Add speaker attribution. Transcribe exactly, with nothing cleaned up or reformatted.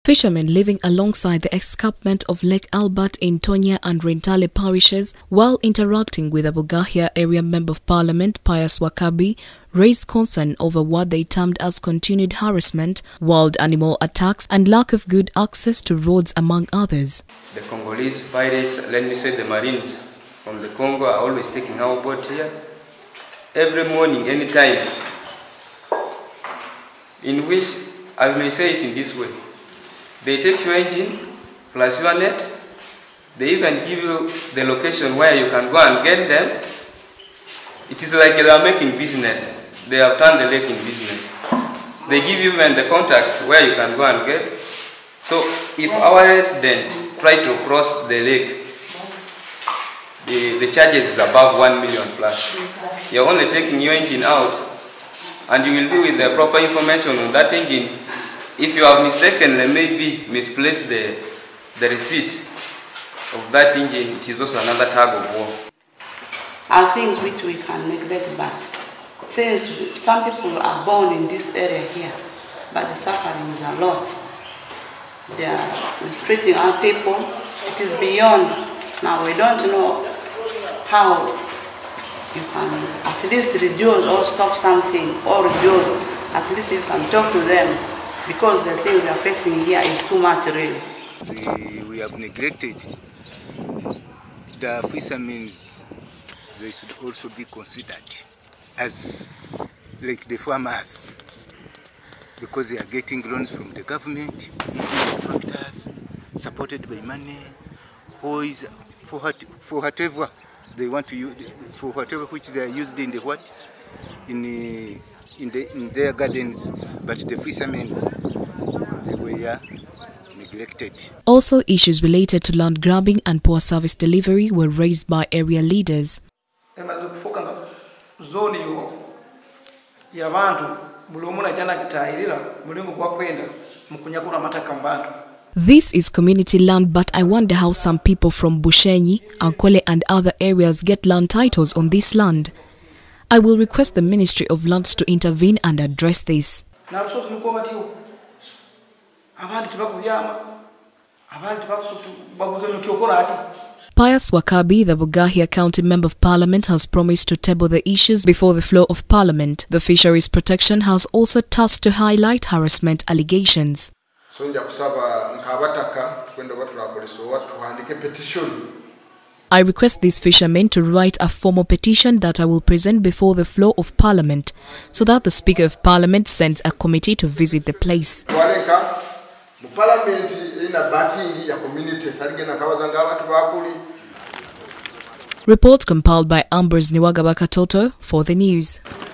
Speaker 1: Fishermen living alongside the escarpment of Lake Albert in Tonya and Rentale parishes, while interacting with the Bugahia Area Member of Parliament Pius Wakabi, raised concern over what they termed as continued harassment, wild animal attacks and lack of good access to roads, among others.
Speaker 2: The Congolese pirates, let me say the Marines from the Congo, are always taking our boat here every morning, anytime, in which I may say it in this way. They take your engine plus your net. They even give you the location where you can go and get them. It is like they are making business. They have turned the lake in business. They give you even the contact where you can go and get. So if our resident try to cross the lake, the, the charges is above one million plus. You're only taking your engine out, and you will be with the proper information on that engine. If you have mistakenly maybe misplaced the, the receipt of that engine, it is also another tug of war.
Speaker 3: Are things which we can neglect, but since some people are born in this area here, but the suffering is a lot. They are mistreating our people. It is beyond. Now we don't know how you can at least reduce or stop something, or reduce, at least you can talk to them. Because the thing we are facing here is too much, really.
Speaker 4: The, we have neglected the fishermen. They should also be considered as like the farmers, because they are getting loans from the government, factors supported by money, who is for what, for whatever they want to use, for whatever which they are used in the what in the, in the in their gardens, but the fishermen, they were neglected.
Speaker 1: Also, issues related to land grabbing and poor service delivery were raised by area leaders. This is community land, but I wonder how some people from Bushenyi, Ankwele and other areas get land titles on this land. I will request the Ministry of Lands to intervene and address this. Pius Wakabi, the Bugahia County Member of Parliament, has promised to table the issues before the floor of Parliament. The Fisheries Protection has also tasked to highlight harassment allegations. I request these fishermen to write a formal petition that I will present before the floor of Parliament, so that the Speaker of Parliament sends a committee to visit the place. Report compiled by Ambrose Niwagabakatoto for the news.